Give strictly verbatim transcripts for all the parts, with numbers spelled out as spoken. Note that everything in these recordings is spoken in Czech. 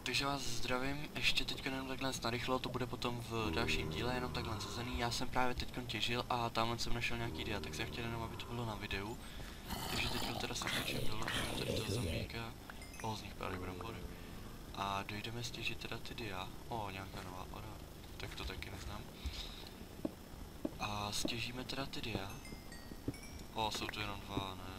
Takže vás zdravím, ještě teď jenom takhle narychlo, to bude potom v dalším díle, jenom takhle zazený. Já jsem právě teď těžil a tamhle jsem našel nějaký dia, tak jsem chtěl jenom, aby to bylo na videu. Takže teď teda se točím dolů, tady toho zombíka, o, z nich padají brambory. A dojdeme stěžit teda ty dia, o, nějaká nová pada, tak to taky neznám. A stěžíme teda ty dia. O, jsou tu jenom dva, ne.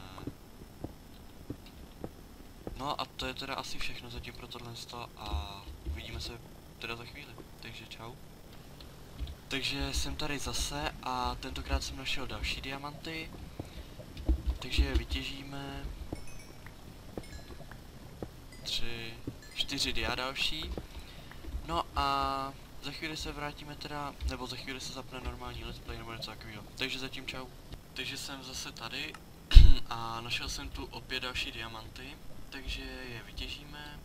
No a to je teda asi všechno zatím pro tohle a uvidíme se teda za chvíli, takže čau. Takže jsem tady zase a tentokrát jsem našel další diamanty, takže je vytěžíme. Tři, čtyři dia další. No a za chvíli se vrátíme teda, nebo za chvíli se zapne normální let's play nebo něco takového. Takže zatím čau. Takže jsem zase tady a našel jsem tu opět další diamanty. Takže je vytěžíme.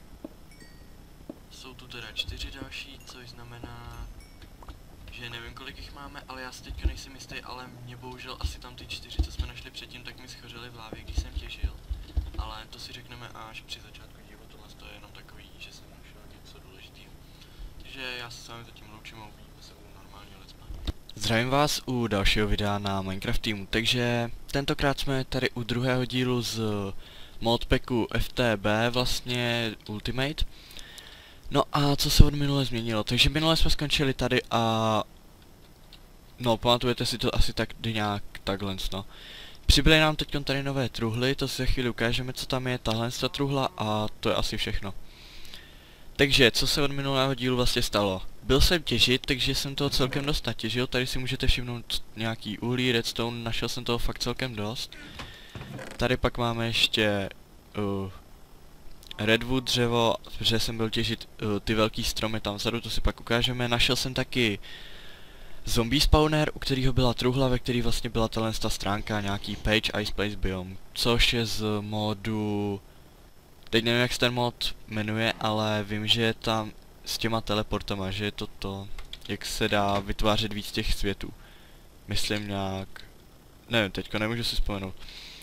Jsou tu teda čtyři další, což znamená, že nevím kolik jich máme, ale já si teďka nejsem jistý, ale mě bohužel asi tam ty čtyři, co jsme našli předtím, tak mi schořely v hlavě, když jsem těžil. Ale to si řekneme až při začátku dílu, tohle to je jenom takový, že jsem našel něco důležitého. Takže já se s vámi zatím loučím a uvidíme se u normálního let's play. Zdravím vás u dalšího videa na Minecraft Teamu, takže tentokrát jsme tady u druhého dílu z modpacku F T B, vlastně Ultimate. No a co se od minule změnilo? Takže minule jsme skončili tady a... No, pamatujete si to asi tak nějak takhle, no. Přibyly nám teď tady nové truhly, to si za chvíli ukážeme, co tam je, tahle ta truhla a to je asi všechno. Takže, co se od minulého dílu vlastně stalo? Byl jsem těžit, takže jsem toho celkem dost natěžil, tady si můžete všimnout nějaký uhlí, redstone, našel jsem toho fakt celkem dost. Tady pak máme ještě uh, redwood dřevo, protože jsem byl těžit uh, ty velký stromy tam vzadu, to si pak ukážeme. Našel jsem taky zombie spawner, u kterého byla truhla, ve který vlastně byla tahle ta stránka, nějaký page ice place biome, což je z modu... Teď nevím jak se ten mod jmenuje, ale vím, že je tam s těma teleportama, že je to to, jak se dá vytvářet víc těch světů. Myslím nějak... Nevím, teďka nemůžu si vzpomenout.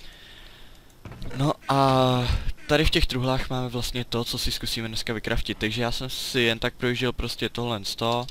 No a tady v těch truhlách máme vlastně to, co si zkusíme dneska vykraftit, takže já jsem si jen tak projížděl prostě tohle sto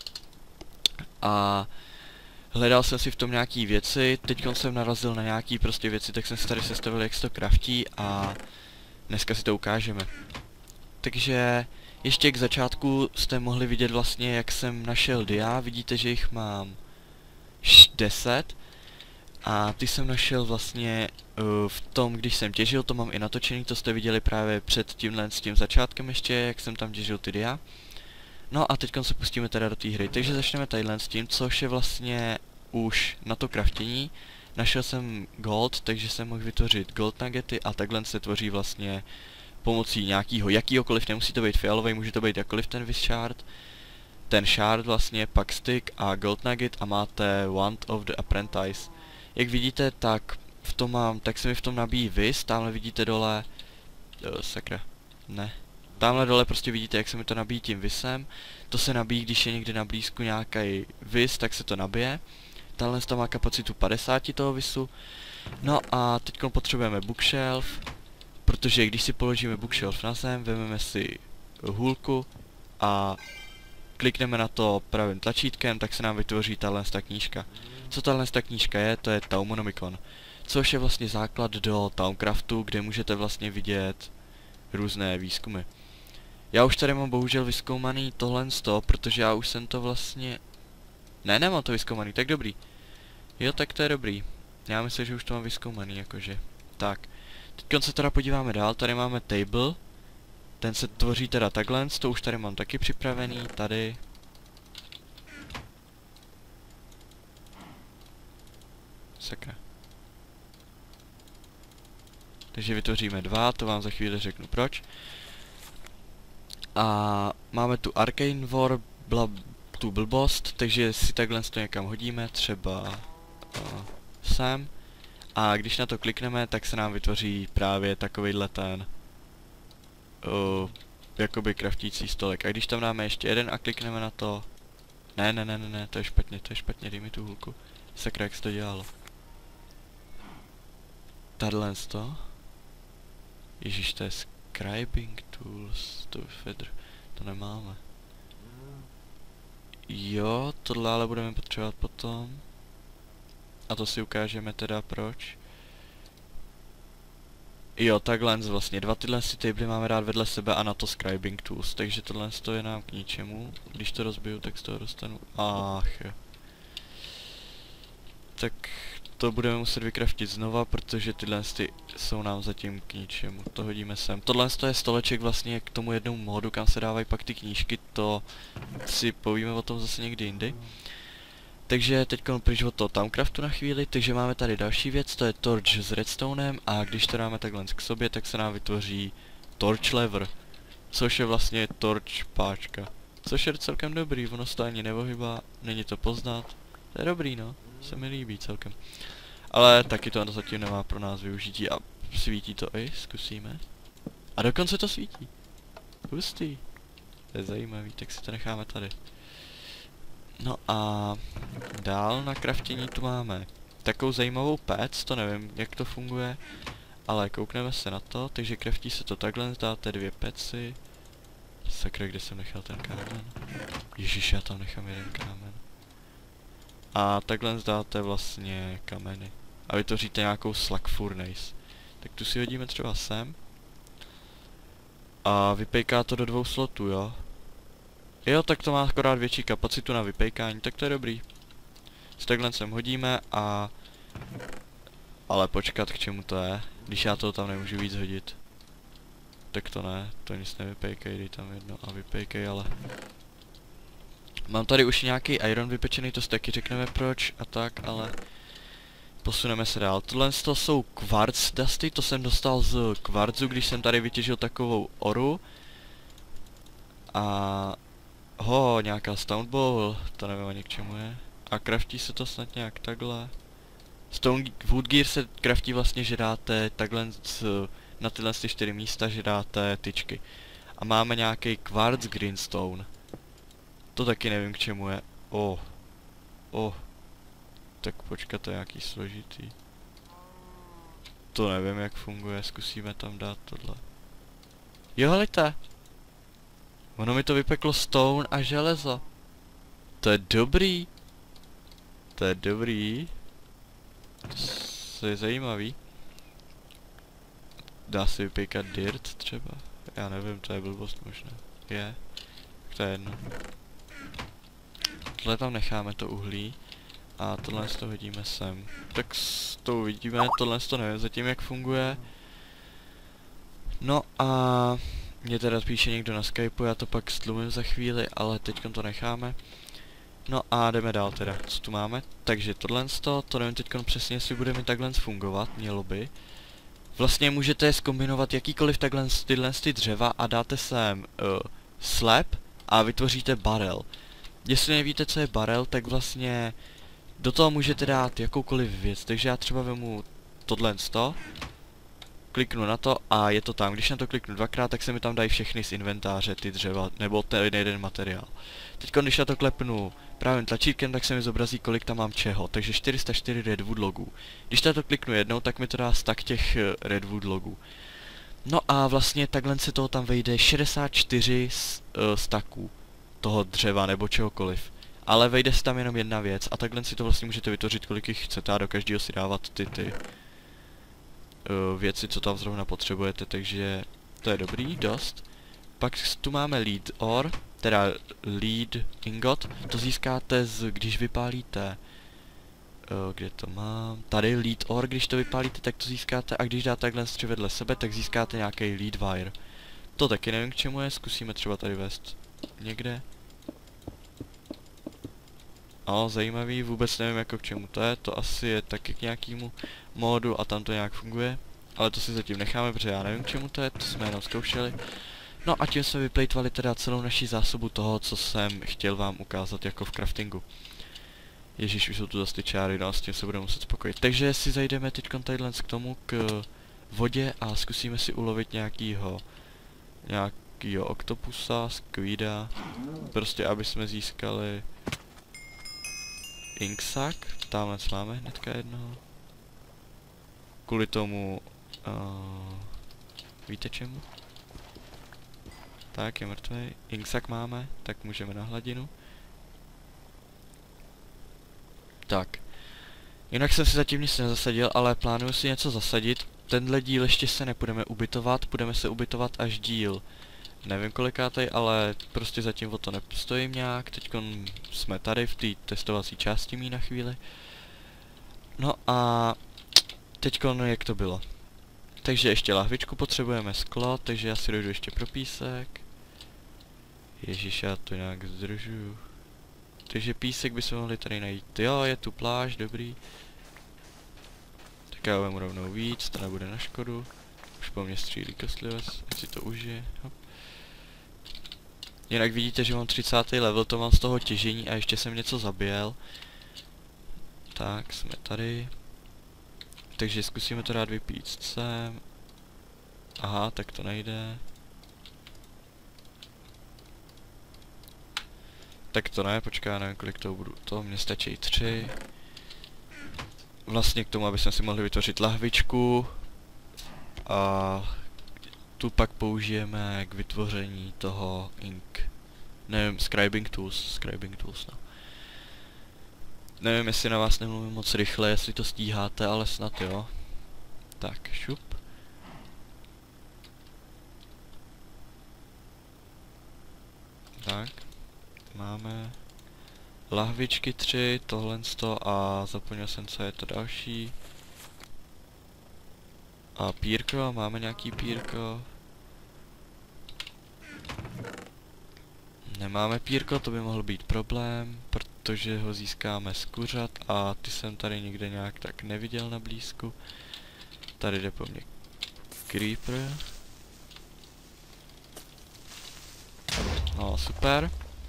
a hledal jsem si v tom nějaký věci, teď jsem narazil na nějaký prostě věci, tak jsem si tady sestavil, jak se to kraftí a dneska si to ukážeme. Takže ještě k začátku jste mohli vidět vlastně, jak jsem našel dia, vidíte, že jich mám deset. A ty jsem našel vlastně uh, v tom, když jsem těžil, to mám i natočený, to jste viděli právě před tímhle s tím začátkem ještě, jak jsem tam těžil ty dia. No a teď se pustíme teda do té hry, takže začneme tadyhle s tím, což je vlastně už na to kraftění. Našel jsem gold, takže jsem mohl vytvořit gold nuggety a takhle se tvoří vlastně pomocí nějakého, jakýhokoliv, nemusí to být fialový, může to být jakkoliv ten vis shard. Ten shard vlastně, pak stick a gold nugget a máte wand of the apprentice. Jak vidíte, tak v tom mám, tak se mi v tom nabíjí vis, tamhle vidíte dole, uh, sakra, ne, tamhle dole prostě vidíte, jak se mi to nabíjí tím visem, to se nabíjí, když je někde na blízku nějaký vis, tak se to nabije, tahle tam má kapacitu padesát toho visu, no a teď potřebujeme bookshelf, protože když si položíme bookshelf na zem, vezmeme si hůlku a klikneme na to pravým tlačítkem, tak se nám vytvoří tahle knížka. Co tahle ta knížka je, to je Taumonomicon, což je vlastně základ do Towncraftu, kde můžete vlastně vidět různé výzkumy. Já už tady mám bohužel vyzkoumaný tohle z toho, protože já už jsem to vlastně... Ne, nemám to vyzkoumaný, tak dobrý. Jo, tak to je dobrý. Já myslím, že už to mám vyzkoumaný, jakože. Tak, teď se teda podíváme dál, tady máme table. Ten se tvoří teda takhle, to už tady mám taky připravený, tady. Sakra. Takže vytvoříme dva, to vám za chvíli řeknu proč. A máme tu Arcane War, bla, tu blbost, takže si takhle to někam hodíme, třeba uh, sem. A když na to klikneme, tak se nám vytvoří právě takovejhle ten uh, jakoby kraftící stolek. A když tam dáme ještě jeden a klikneme na to... Ne, ne, ne, ne, ne, to je špatně, to je špatně, dej mi tu hůlku. Sakra, jak se to dělalo. Tadhle to. Ježíš, to je Scribing tools, to feather, to nemáme. Jo, tohle ale budeme potřebovat potom. A to si ukážeme teda proč. Jo, takhle vlastně, dva tyhle si tably máme dát vedle sebe a na to scribing tools, takže tohle je nám k ničemu. Když to rozbiju, tak z toho dostanu, ach jo. Tak to budeme muset vykraftit znova, protože tyhle ty jsou nám zatím k ničemu, to hodíme sem. Tohle je stoleček vlastně k tomu jednomu modu, kam se dávají pak ty knížky, to si povíme o tom zase někdy jindy. Takže teď pryč od toho Towncraftu na chvíli, takže máme tady další věc, to je torch s redstonem a když to dáme takhle k sobě, tak se nám vytvoří torch lever, což je vlastně torch páčka. Což je celkem dobrý, ono se to ani neohybá, není to poznat, to je dobrý no, se mi líbí celkem. Ale taky to zatím nemá pro nás využití a svítí to i, zkusíme. A dokonce to svítí. Hustý. To je zajímavý, tak si to necháme tady. No a dál na craftění tu máme takovou zajímavou pec, to nevím jak to funguje, ale koukneme se na to, takže craftí se to takhle, dáte dvě peci. Sakra, kde jsem nechal ten kámen? Ježiš, já tam nechám jeden kámen. A takhle dáte vlastně kameny. A vytvoříte nějakou slag furnace. Tak tu si hodíme třeba sem. A vypejká to do dvou slotů, jo? Jo, tak to má akorát větší kapacitu na vypejkání, tak to je dobrý. Si takhle sem hodíme a... Ale počkat, k čemu to je, když já toho tam nemůžu víc hodit. Tak to ne, to nic nevypejkej, dej tam jedno a vypejkej, ale... Mám tady už nějaký iron vypečený, to si taky řekneme proč a tak, ale... Posuneme se dál. Tohle to jsou quartz dusty, to jsem dostal z kvarcu, když jsem tady vytěžil takovou oru. A... Ho, nějaká stone bowl, to nevím ani k čemu je. A craftí se to snad nějak takhle. Stone wood gear se craftí vlastně, že dáte takhle z, na tyhle ty čtyři místa, že dáte tyčky. A máme nějaký quartz greenstone. To taky nevím k čemu je. Oh. Oh. Tak počkat, to je nějaký složitý. To nevím jak funguje, zkusíme tam dát tohle. Jo, helejte. Ono mi to vypeklo stone a železo. To je dobrý. To je dobrý. To je zajímavý. Dá se vypékat dirt třeba? Já nevím, to je blbost možná. Je. Tak to je jedno. Tohle tam necháme to uhlí. A tohle to hodíme sem. Tak to uvidíme, tohle to nevím zatím jak funguje. No a... Mě teda píše někdo na Skypeu, já to pak stlumím za chvíli, ale teďkom to necháme. No a jdeme dál teda, co tu máme. Takže tohle to, to nevím teďkom přesně, jestli bude mi takhle fungovat, mělo by. Vlastně můžete zkombinovat jakýkoliv takhle tyhle ty dřeva a dáte sem uh, slab a vytvoříte barrel. Jestli nevíte, co je barrel, tak vlastně do toho můžete dát jakoukoliv věc, takže já třeba vemu tohle to. Kliknu na to a je to tam. Když na to kliknu dvakrát, tak se mi tam dají všechny z inventáře ty dřeva, nebo ten jeden materiál. Teď když na to klepnu pravým tlačítkem, tak se mi zobrazí, kolik tam mám čeho. Takže čtyři sta čtyři redwood logů. Když na to kliknu jednou, tak mi to dá stack těch redwood logů. No a vlastně takhle se toho tam vejde šedesát čtyři uh, stacků toho dřeva nebo čehokoliv. Ale vejde se tam jenom jedna věc a takhle si to vlastně můžete vytvořit, kolik jich chcete a do každého si dávat ty ty. Uh, věci, co tam zrovna potřebujete, takže to je dobrý, dost. Pak tu máme lead ore, teda lead ingot, to získáte z, když vypálíte, uh, kde to mám, tady lead ore, když to vypálíte, tak to získáte a když dáte takhle stři vedle sebe, tak získáte nějaký lead wire. To taky nevím k čemu je, zkusíme třeba tady vést někde. No, zajímavý, vůbec nevím jako k čemu to je, to asi je taky k nějakému módu a tam to nějak funguje. Ale to si zatím necháme, protože já nevím k čemu to je, to jsme jenom zkoušeli. No a tím jsme vyplejtvali teda celou naši zásobu toho, co jsem chtěl vám ukázat jako v craftingu. Ježíš, už jsou tu zase ty čáry, no s tím se budeme muset spokojit. Takže si zajdeme teď tadyhle k tomu, k vodě a zkusíme si ulovit nějakýho, nějakýho oktopusa, squida. Prostě aby jsme získali inksack, tamhle máme hnedka jednoho. Kvůli tomu, uh, víte čemu? Tak, je mrtvý. Inksak máme, tak můžeme na hladinu. Tak. Jinak jsem si zatím nic nezasadil, ale plánuju si něco zasadit. Tenhle díl ještě se nepůjdeme ubytovat, budeme se ubytovat až díl. Nevím kolikátej, ale prostě zatím o to nepostojím nějak. Teďkon jsme tady v té testovací části mý na chvíli. No a teďkon jak to bylo. Takže ještě lahvičku potřebujeme, sklo, takže já si dojdu ještě pro písek. Ježíš, já to nějak zdržuju. Takže písek bychom mohli tady najít. Jo, je tu pláž, dobrý. Tak já vemu rovnou víc, to nebude na škodu. Už po mně střílí kostlivec, ať si to užije. Hop. Jinak vidíte, že mám třicátý level, to mám z toho těžení a ještě jsem něco zabijel. Tak, jsme tady. Takže zkusíme to dát vypít sem. Aha, tak to nejde. Tak to ne, počkej, já nevím, kolik toho budu. To mě stačí tři. Vlastně k tomu, aby jsme si mohli vytvořit lahvičku. A tu pak použijeme k vytvoření toho ink. Nevím, scribing tools, scribing tools, no. Nevím, jestli na vás nemluvím moc rychle, jestli to stíháte, ale snad jo. Tak, šup. Tak. Máme lahvičky tři, tohle sto a zapomněl jsem, co je to další. A pírko, máme nějaký pírko. Nemáme pírko, to by mohl být problém, protože ho získáme z kuřat a ty jsem tady nikde nějak tak neviděl na blízku. Tady jde po mně creeper. No, super.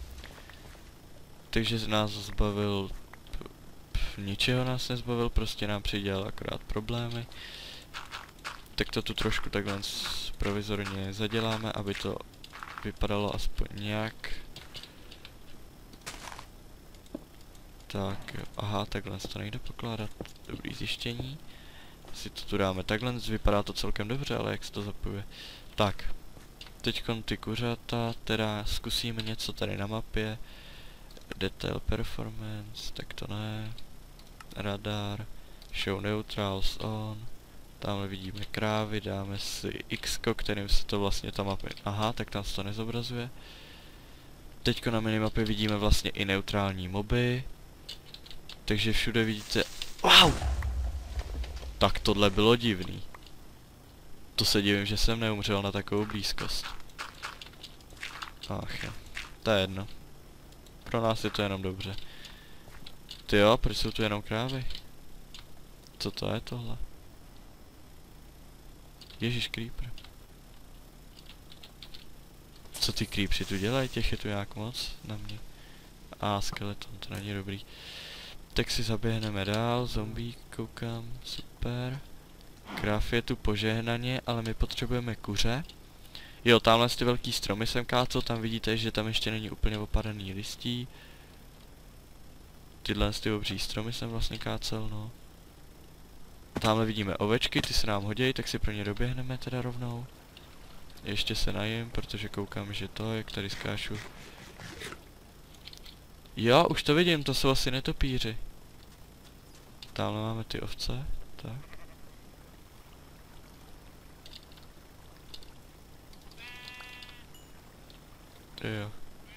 Takže nás zbavil, pf, ničeho nás nezbavil, prostě nám přidělal akorát problémy. Tak to tu trošku takhle provizorně zaděláme, aby to vypadalo aspoň nějak. Tak jo, aha, takhle to nejde pokládat, dobrý zjištění. Si to tu dáme takhle, vypadá to celkem dobře, ale jak se to zapojuje. Tak, teďkon ty kuřata, teda zkusíme něco tady na mapě. Detail performance, tak to ne. Radar, show neutrals on. Tamhle vidíme krávy, dáme si X, kterým se to vlastně ta mapa... Aha, tak tam se to nezobrazuje. Teďko na minimapě vidíme vlastně i neutrální moby. Takže všude vidíte... Wow! Tak tohle bylo divný. To se divím, že jsem neumřel na takovou blízkost. Ach jo, to je jedno. Pro nás je to jenom dobře. Ty jo, proč jsou tu jenom krávy? Co to je tohle? Ježíš, creeper. Co ty creepři tu dělají? Těch je tu nějak moc na mě. A skeleton, to není dobrý. Tak si zaběhneme dál, zombie, koukám, super. Kráv je tu požehnaně, ale my potřebujeme kuře. Jo, tamhle ty velký stromy jsem kácel, tam vidíte, že tam ještě není úplně opadaný listí. Tyhle ty obří stromy jsem vlastně kácel, no. Tamhle vidíme ovečky, ty se nám hodí, tak si pro ně doběhneme teda rovnou. Ještě se najím, protože koukám, že to, jak tady skáču. Jo, už to vidím, to jsou asi netopíři. Tamhle máme ty ovce, tak. Jo.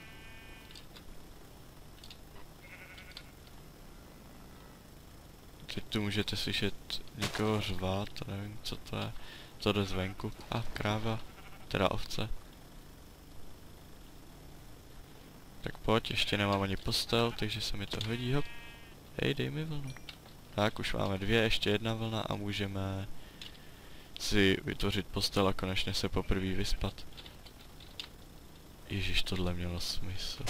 Teď tu můžete slyšet někoho řvát, nevím, co to je. To jde zvenku. A kráva, teda ovce. Tak pojď, ještě nemám ani postel, takže se mi to hodí, hop. Hej, dej mi vlnu. Tak, už máme dvě, ještě jedna vlna a můžeme si vytvořit postel a konečně se poprvé vyspat. Ježíš, tohle mělo smysl.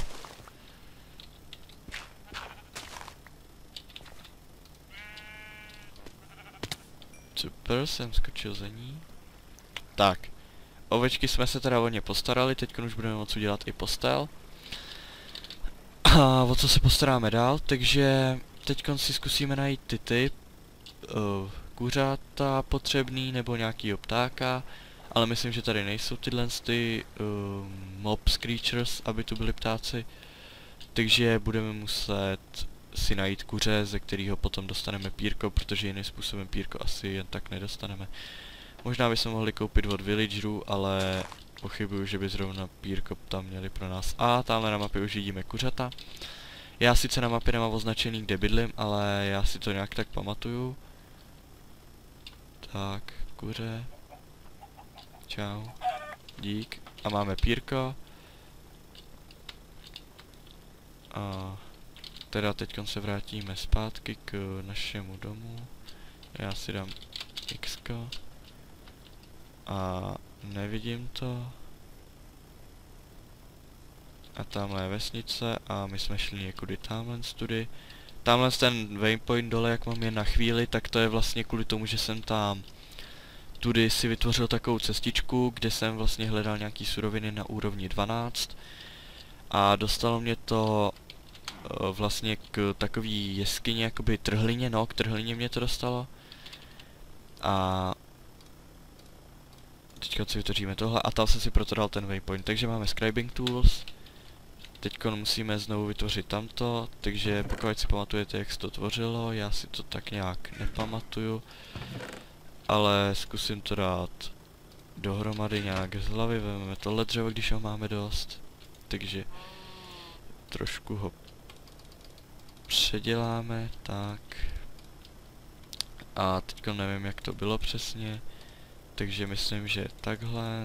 Super, jsem skočil za ní. Tak, ovečky jsme se teda o ně postarali, teď už budeme moci udělat i postel. A o co se postaráme dál, takže teď si zkusíme najít ty typ uh, kuřata potřebný nebo nějakýho ptáka ale myslím, že tady nejsou tyhle ty uh, mob creatures, aby tu byly ptáci, takže budeme muset si najít kuře, ze kterého potom dostaneme pírko, protože jiným způsobem pírko asi jen tak nedostaneme. Možná bychom mohli koupit od villagerů, ale pochybuju, že by zrovna pírko tam měli pro nás. A tamhle na mapě už vidíme kuřata. Já sice na mapě nemám označený, kde bydlím, ale já si to nějak tak pamatuju. Tak, kuře. Čau. Dík. A máme pírko. A teda teď se vrátíme zpátky k našemu domu. Já si dám X. A nevidím to. A tamhle je vesnice a my jsme šli někudy tamhle tudy. Tamhle ten waypoint dole, jak mám je na chvíli, tak to je vlastně kvůli tomu, že jsem tam tudy si vytvořil takovou cestičku, kde jsem vlastně hledal nějaký suroviny na úrovni dvanáct. A dostalo mě to uh, vlastně k takový jeskyni, jakoby trhlině, no, k trhlině mě to dostalo. A teďka si vytvoříme tohle a tam jsem si proto dal ten waypoint, takže máme scribing tools. Teďko musíme znovu vytvořit tamto, takže pokud si pamatujete, jak se to tvořilo, já si to tak nějak nepamatuju. Ale zkusím to dát dohromady nějak z hlavy, vezmeme tohle dřevo, když ho máme dost. Takže trošku ho předěláme, tak. A teďko nevím, jak to bylo přesně. Takže myslím, že takhle.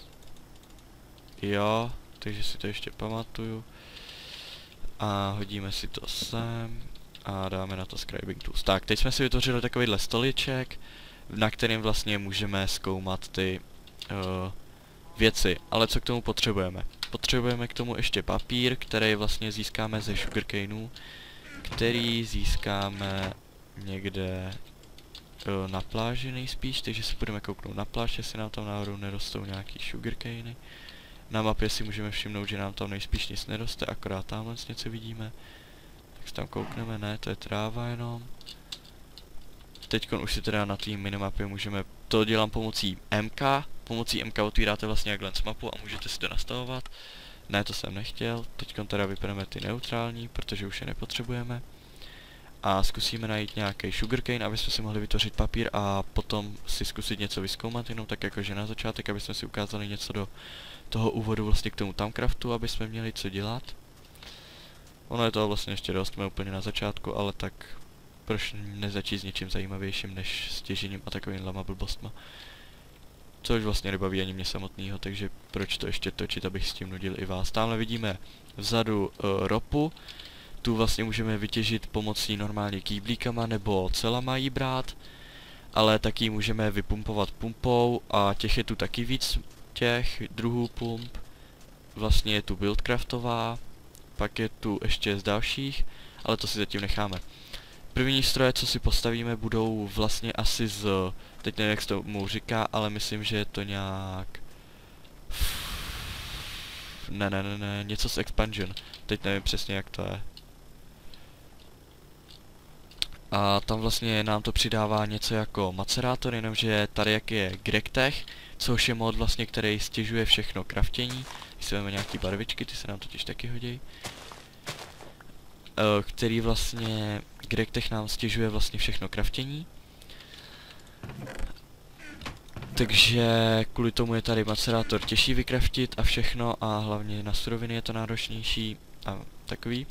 Jo, takže si to ještě pamatuju. A hodíme si to sem. A dáme na to scribing tools. Tak, teď jsme si vytvořili takovýhle stoliček, na kterým vlastně můžeme zkoumat ty uh, věci. Ale co k tomu potřebujeme? Potřebujeme k tomu ještě papír, který vlastně získáme ze sugarcaneů, který získáme někde uh, na pláži nejspíš, takže si budeme kouknout na pláž, jestli nám tam náhodou nerostou nějaký sugarcany. Na mapě si můžeme všimnout, že nám tam nejspíš nic neroste, akorát tamhle něco vidíme. Tak se tam koukneme, ne, to je tráva jenom. Teďkon už si teda na té minimapě můžeme, to dělám pomocí M K, pomocí M K otvíráte vlastně jak lens mapu a můžete si to nastavovat. Ne, to jsem nechtěl, teďkon teda vypneme ty neutrální, protože už je nepotřebujeme. A zkusíme najít nějaký sugarcane, aby jsme si mohli vytvořit papír a potom si zkusit něco vyzkoumat, jenom tak jakože na začátek, aby jsme si ukázali něco do toho úvodu vlastně k tomu Tamecraftu, aby jsme měli co dělat. Ono je toho vlastně ještě dost, jsme úplně na začátku, ale tak proč nezačít s něčím zajímavějším než s těžením a takovýmhlema blbostma. Což vlastně nebaví ani mě samotného, takže proč to ještě točit, abych s tím nudil i vás. Tamhle vidíme vzadu uh, ropu, tu vlastně můžeme vytěžit pomocí normálně kýblíkama nebo celama jí brát, ale taky můžeme vypumpovat pumpou a těch je tu taky víc těch druhů pump. Vlastně je tu buildcraftová, pak je tu ještě z dalších, ale to si zatím necháme. První stroje, co si postavíme, budou vlastně asi z, teď nevím, jak se tomu říká, ale myslím, že je to nějak... Ne, ne, ne, ne, něco z expansion. Teď nevím přesně, jak to je. A tam vlastně nám to přidává něco jako macerátor, jenomže tady jak je GregTech, což je mod vlastně, který stěžuje všechno craftění. Když si vezmeme nějaký barvičky, ty se nám totiž taky hodí. Který vlastně, GregTech nám stěžuje vlastně všechno craftění. Takže kvůli tomu je tady macerátor těžší vykraftit a všechno a hlavně na suroviny je to náročnější a takový.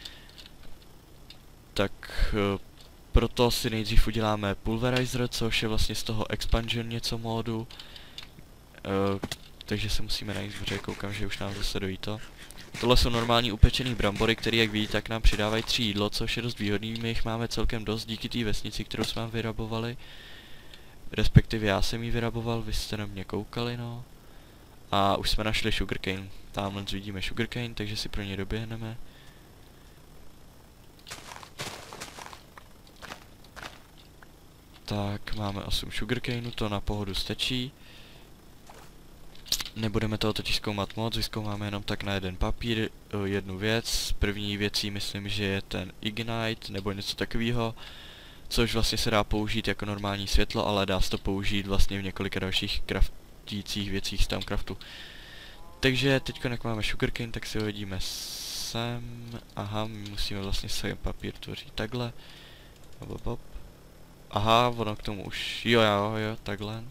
Tak proto si nejdřív uděláme pulverizer, což je vlastně z toho expansion něco módu. Uh, takže se musíme najít, protože koukám, že už nám zase dojí to. Tohle jsou normální upečený brambory, které jak vidíte, tak nám přidávají tři jídlo, což je dost výhodný. My jich máme celkem dost díky té vesnici, kterou jsme vám vyrabovali. Respektive já jsem ji vyraboval, vy jste na mě koukali, no. A už jsme našli sugarcane. Tamhle vidíme sugarcane, takže si pro ně doběhneme. Tak, máme osm sugarcaneů, to na pohodu stačí. Nebudeme toho totiž zkoumat moc, vyzkoumáme jenom tak na jeden papír, jednu věc. První věcí myslím, že je ten Ignite, nebo něco takového, což vlastně se dá použít jako normální světlo, ale dá se to použít vlastně v několika dalších craft, vlastnostících věcích z Thaumcraftu. Takže teď, jak máme sugarcane, tak si ho hodíme sem. Aha, my musíme vlastně sem papír tvořit takhle. Hop, hop. Aha, ono k tomu už, jo, jo, jo, takhle.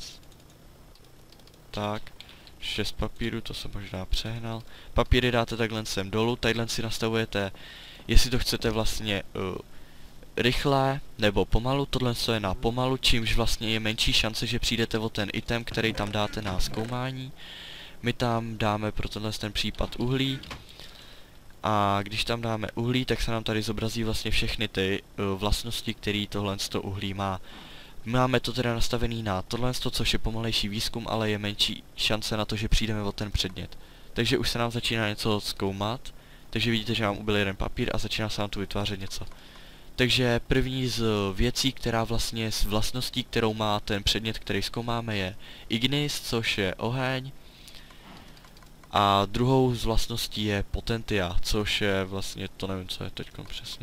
Tak, šest papírů, to jsem možná přehnal. Papíry dáte takhle sem dolů, tadyhle si nastavujete, jestli to chcete vlastně uh, rychle nebo pomalu, tohle je na pomalu, čímž vlastně je menší šance, že přijdete o ten item, který tam dáte na zkoumání. My tam dáme pro tenhle ten případ uhlí. A když tam dáme uhlí, tak se nám tady zobrazí vlastně všechny ty uh, vlastnosti, které tohle uhlí má. Máme to teda nastavený na tohle, což je pomalejší výzkum, ale je menší šance na to, že přijdeme o ten předmět. Takže už se nám začíná něco zkoumat, takže vidíte, že nám ubyl jeden papír a začíná se nám tu vytvářet něco. Takže první z věcí, která vlastně z vlastností, kterou má ten předmět, který zkoumáme, je ignis, což je oheň. A druhou z vlastností je potentia, což je vlastně, to nevím, co je teďkom přesně.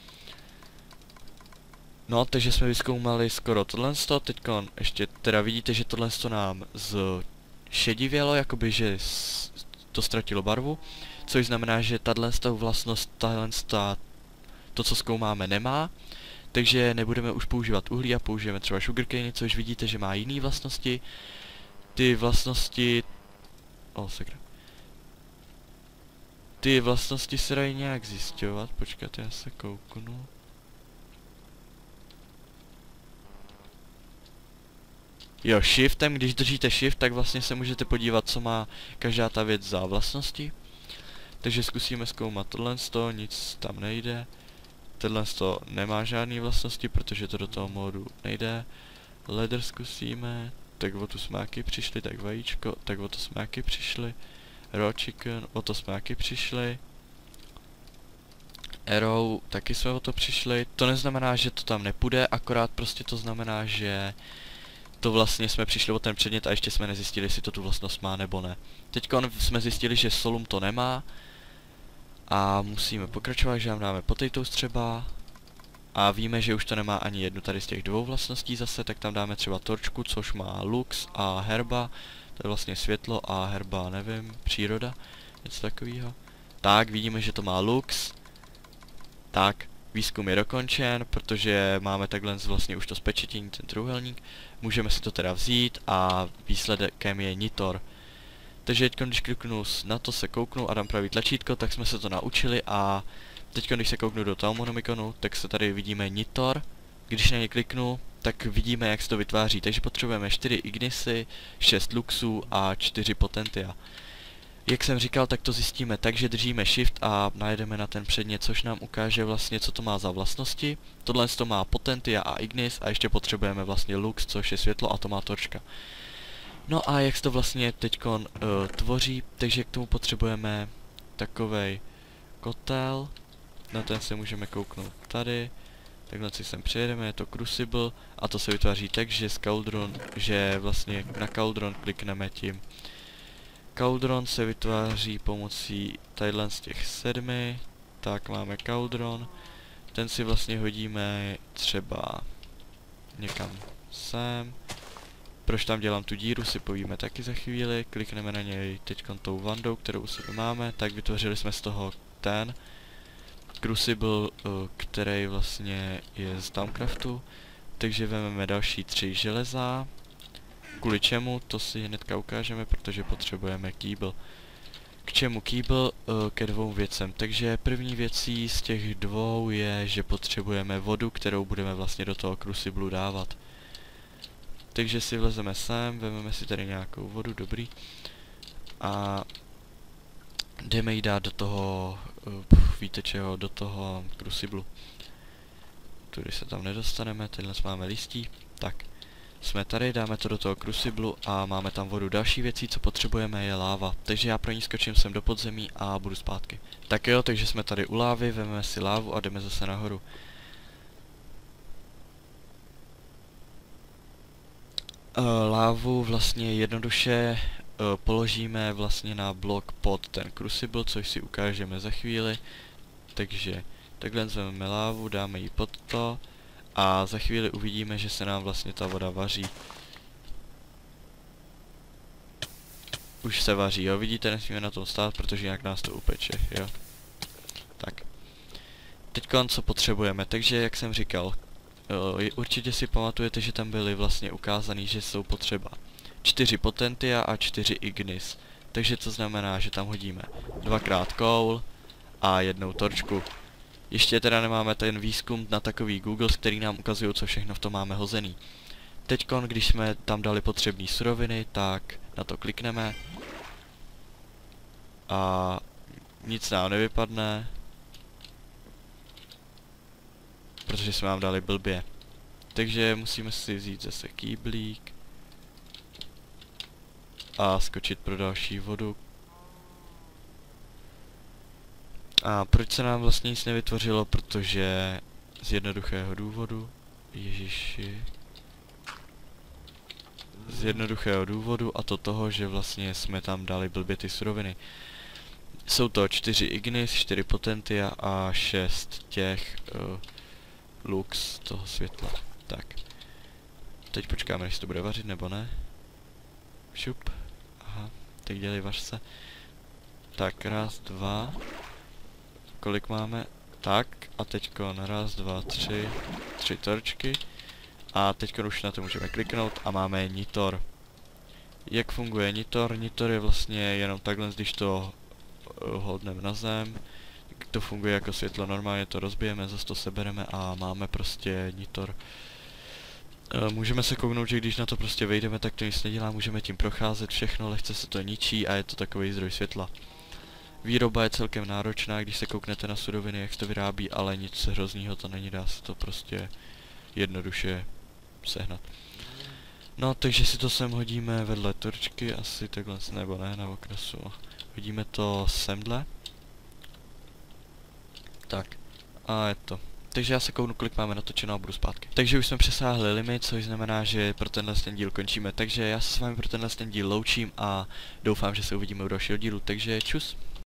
No, takže jsme vyzkoumali skoro tohle, teďkon ještě teda vidíte, že tohle nám zšedivělo, jakoby, že to ztratilo barvu, což znamená, že tato vlastnost, tahle, to, co zkoumáme, nemá, takže nebudeme už používat uhlí a použijeme třeba sugarcane, což vidíte, že má jiné vlastnosti. Ty vlastnosti... O, sakra. Ty vlastnosti se dají nějak zjišťovat, počkejte, já se kouknu. Jo, shiftem, když držíte shift, tak vlastně se můžete podívat, co má každá ta věc za vlastnosti. Takže zkusíme zkoumat tohle, nic tam nejde. Tohle nemá žádné vlastnosti, protože to do toho módu nejde. Leather zkusíme, tak o tu smáky přišli, tak vajíčko, tak o to smáky přišli. Raw chicken, o to smáky přišli. Arrow, taky jsme o to přišli. To neznamená, že to tam nepůjde, akorát prostě to znamená, že to vlastně jsme přišli o ten předmět a ještě jsme nezjistili, jestli to tu vlastnost má nebo ne. Teď jsme zjistili, že solum to nemá. A musíme pokračovat, že nám dáme potatoes třeba. A víme, že už to nemá ani jednu tady z těch dvou vlastností zase, tak tam dáme třeba torčku, což má lux a herba. To je vlastně světlo a herba, nevím, příroda, něco takového. Tak, vidíme, že to má lux. Tak, výzkum je dokončen, protože máme takhle vlastně už to spečetění, ten trůhelník. Můžeme si to teda vzít a výsledkem je nitor. Takže teď, když kliknu na to, se kouknu a dám pravý tlačítko, tak jsme se to naučili a teď, když se kouknu do Taumonomiconu, tak se tady vidíme nitor. Když na ně kliknu, tak vidíme, jak se to vytváří. Takže potřebujeme čtyři ignisy, šest luxů a čtyři potentia. Jak jsem říkal, tak to zjistíme tak, že držíme shift a najedeme na ten předmět, což nám ukáže vlastně, co to má za vlastnosti. Tohle to má potentia a ignis a ještě potřebujeme vlastně lux, což je světlo a to má torčka. No a jak se to vlastně teďkon uh, tvoří, takže k tomu potřebujeme takovej kotel. Na ten se můžeme kouknout tady. Takhle si sem přejedeme, je to crucible a to se vytváří tak, že z cauldron, že vlastně na cauldron klikneme tím. Cauldron se vytváří pomocí tadyhle z těch sedmi, tak máme cauldron, ten si vlastně hodíme třeba někam sem. Proč tam dělám tu díru, si povíme taky za chvíli, klikneme na něj teďkon tou vandou, kterou u sebe máme, tak vytvořili jsme z toho ten crucible, který vlastně je z Thaumcraftu, takže vezmeme další tři železa. Kvůli čemu, to si hnedka ukážeme, protože potřebujeme kýbl. K čemu kýbl? Ke dvou věcem. Takže první věcí z těch dvou je, že potřebujeme vodu, kterou budeme vlastně do toho cruciblu dávat. Takže si vlezeme sem, vezmeme si tady nějakou vodu, dobrý. A jdeme ji dát do toho, víte čeho, do toho cruciblu. Tudy se tam nedostaneme, tenhle máme listí. Tak. Jsme tady, dáme to do toho cruciblu a máme tam vodu. Další věcí, co potřebujeme, je láva. Takže já pro ní skočím sem do podzemí a budu zpátky. Tak jo, takže jsme tady u lávy, vezmeme si lávu a jdeme zase nahoru. Uh, lávu vlastně jednoduše uh, položíme vlastně na blok pod ten crucible, což si ukážeme za chvíli. Takže takhle vezmeme lávu, dáme ji pod to. A za chvíli uvidíme, že se nám vlastně ta voda vaří. už se vaří, jo, vidíte, nesmíme na tom stát, protože jinak nás to upeče, jo. Tak. Teďkon co potřebujeme, takže jak jsem říkal, jo, určitě si pamatujete, že tam byly vlastně ukázaný, že jsou potřeba čtyři potentia a čtyři ignis. Takže to znamená, že tam hodíme dvakrát koul a jednou torčku. Ještě teda nemáme ten výzkum na takový Google, který nám ukazují, co všechno v tom máme hozený. Teďkon, když jsme tam dali potřebné suroviny, tak na to klikneme a nic nám nevypadne, protože jsme vám dali blbě. Takže musíme si vzít zase kýblík a skočit pro další vodu. A proč se nám vlastně nic nevytvořilo? Protože z jednoduchého důvodu, ježiši, z jednoduchého důvodu a to toho, že vlastně jsme tam dali blbě ty suroviny. Jsou to čtyři ignis, čtyři potentia a šest těch uh, lux toho světla. Tak. Teď počkáme, jestli to bude vařit nebo ne. Šup. Aha, teď dělej, vař se. Tak, raz, dva. Kolik máme? Tak, a teďkon raz, dva, tři. Tři torčky. A teďkon už na to můžeme kliknout a máme Nitor. Jak funguje Nitor? Nitor je vlastně jenom takhle, když to hodneme na zem. To funguje jako světlo, normálně to rozbijeme, zase to sebereme a máme prostě Nitor. Můžeme se kouknout, že když na to prostě vejdeme, tak to nic nedělá, můžeme tím procházet všechno, lehce se to ničí a je to takový zdroj světla. Výroba je celkem náročná, když se kouknete na suroviny, jak se to vyrábí, ale nic hroznýho to není, dá se to prostě jednoduše sehnat. No, takže si to sem hodíme vedle torčky, asi takhle, nebo ne, na okrasu. Hodíme to semhle. Tak, a je to. Takže já se kouknu, kolik máme natočeno a budu zpátky. Takže už jsme přesáhli limit, což znamená, že pro tenhle ten díl končíme. Takže já se s vámi pro tenhle ten díl loučím a doufám, že se uvidíme u dalšího dílu. Takže čus.